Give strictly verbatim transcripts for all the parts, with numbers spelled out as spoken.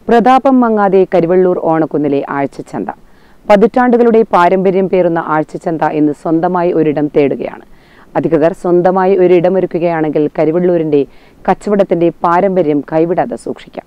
പ്രതാപം മങ്ങാതെ കരിവെള്ളൂർ ഓണക്കുന്നിലെ ആഴ്ചച്ചന്ത. പതിറ്റാണ്ടുകളുടെ പാരമ്പര്യം പേറുന്ന ആഴ്ചച്ചന്ത ഇന്ന് സ്വന്തമായി ഒരിടം തേടുകയാണ്. അധികൃതർ സ്വന്തമായി ഒരിടമൊരുക്കുകയാണെങ്കിൽ കരിവെള്ളൂരിന്റെ കച്ചവടത്തിന്റെ പാരമ്പര്യം കൈവിടാതെ സൂക്ഷിക്കാം.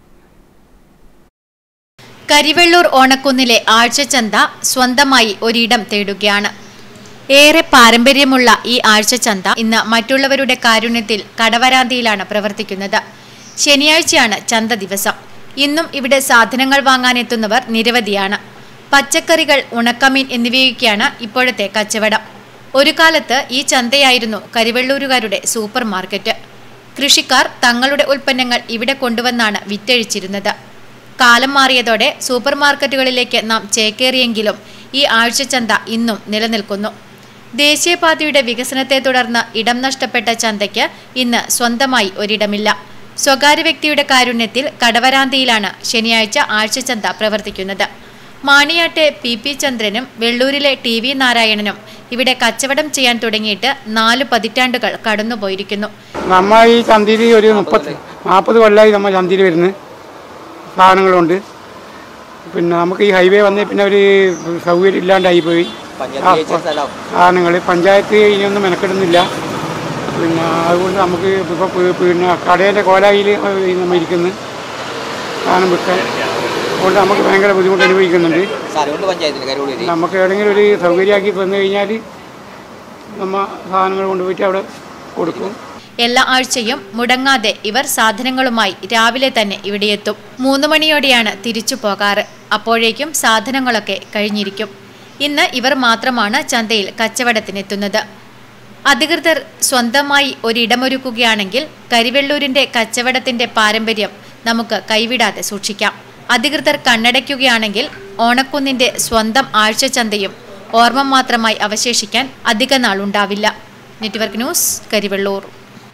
കരിവെള്ളൂർ ഓണക്കുന്നിലെ ആഴ്ചച്ചന്ത സ്വന്തമായി ഒരിടം തേടുകയാണ്. ഏറെ പാരമ്പര്യമുള്ള ഈ ആഴ്ചച്ചന്ത ഇന്ന് മറ്റുള്ളവരുടെ കാരുണ്യത്തിൽ കടവരാന്തിയിലാണ് പ്രവർത്തിക്കുന്നത്. ശനിയാഴ്ചയാണ് ചന്ത ദിവസം. ഇന്നും ഇവിടെ സാധനങ്ങൾ വാങ്ങാനെത്തുന്നവർ നിരവധിയാണ്. പച്ചക്കറികൾ, ഉണക്കമീൻ എന്നിവയൊക്കെയാണ് ഇപ്പോഴത്തെ കച്ചവടം. ഒരു കാലത്ത് ഈ ചന്തയായിരുന്നു കരിവെള്ളൂരുകാരുടെ സൂപ്പർ മാർക്കറ്റ്. കൃഷിക്കാർ തങ്ങളുടെ ഉൽപ്പന്നങ്ങൾ ഇവിടെ കൊണ്ടുവന്നാണ് വിറ്റഴിച്ചിരുന്നത്. കാലം മാറിയതോടെ സൂപ്പർ മാർക്കറ്റുകളിലേക്ക് നാം ചേക്കേറിയെങ്കിലും ഈ ആഴ്ചച്ചന്ത ഇന്നും നിലനിൽക്കുന്നു. ദേശീയപാതയുടെ വികസനത്തെ തുടർന്ന് ഇടം നഷ്ടപ്പെട്ട ചന്തയ്ക്ക് ഇന്ന് സ്വന്തമായി ഒരിടമില്ല. സ്വകാര്യ വ്യക്തിയുടെ കാരുണ്യത്തിൽ കടവരാന്തിയിലാണ് ശനിയാഴ്ച ആഴ്ചച്ചന്ത പ്രവർത്തിക്കുന്നത്. മാണിയാട്ടെ പി പി ചന്ദ്രനും വെള്ളൂരിലെ ടി വി നാരായണനും ഇവിടെ കച്ചവടം ചെയ്യാൻ തുടങ്ങിയിട്ട് നാല് പതിറ്റാണ്ടുകൾ കടന്നുപോയിരിക്കുന്നു. നമ്മൾ ഈ ചന്തയിൽ ഒരു മുപ്പത്തി നാൽപ്പത് കൊല്ലമായി നമ്മൾ ചന്തയിൽ വരുന്ന സാധനങ്ങളുണ്ട്. പിന്നെ നമുക്ക് ഈ ഹൈവേ വന്ന് പിന്നെ ഒരു സൗകര്യം ഇല്ലാണ്ടായിപ്പോയി. സാധനങ്ങൾ പഞ്ചായത്ത് ഇനിയൊന്നും മെനക്കെടുന്നില്ല. പിന്നെ അതുകൊണ്ട് നമുക്ക് ഇപ്പോൾ പിന്നെ കടേൻ്റെ കോലായിൽ നമ്മൾ ഇരിക്കുന്നു സാധനം വിൽക്കാൻ. അതുകൊണ്ട് നമുക്ക് ഭയങ്കര ബുദ്ധിമുട്ട് അനുഭവിക്കുന്നുണ്ട്. നമുക്ക് എവിടെയെങ്കിലും ഒരു സൗകര്യമാക്കി തന്നു കഴിഞ്ഞാൽ നമ്മൾ സാധനങ്ങൾ കൊണ്ടുപോയിട്ട് അവിടെ കൊടുക്കും. എല്ലാ ആഴ്ചയും മുടങ്ങാതെ ഇവർ സാധനങ്ങളുമായി രാവിലെ തന്നെ ഇവിടെയെത്തും. മൂന്ന് മണിയോടെയാണ് തിരിച്ചു പോകാറ്. അപ്പോഴേക്കും സാധനങ്ങളൊക്കെ കഴിഞ്ഞിരിക്കും. ഇന്ന് ഇവർ മാത്രമാണ് ചന്തയിൽ കച്ചവടത്തിനെത്തുന്നത്. അധികൃതർ സ്വന്തമായി ഒരിടമൊരുക്കുകയാണെങ്കിൽ കരിവെള്ളൂരിന്റെ കച്ചവടത്തിന്റെ പാരമ്പര്യം നമുക്ക് കൈവിടാതെ സൂക്ഷിക്കാം. അധികൃതർ കണ്ണടയ്ക്കുകയാണെങ്കിൽ ഓണക്കുന്നിന്റെ സ്വന്തം ആഴ്ചച്ചന്തയും ഓർമ്മ മാത്രമായി അവശേഷിക്കാൻ അധിക നാളുണ്ടാവില്ല. Network news, Karivellur.